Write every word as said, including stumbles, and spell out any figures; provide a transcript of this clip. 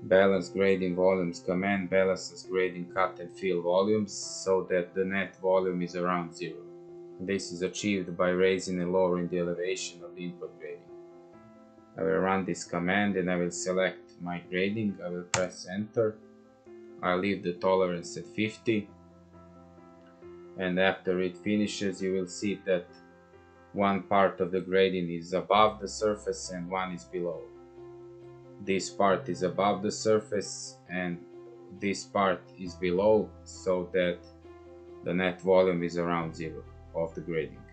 Balance grading volumes command balances grading cut and fill volumes so that the net volume is around zero. This is achieved by raising and lowering the elevation of the input grading. I will run this command and I will select my grading. I will press enter. I'll leave the tolerance at fifty, and after it finishes you will see that one part of the grading is above the surface and one is below. This part is above the surface and this part is below, so that the net volume is around zero of the grading.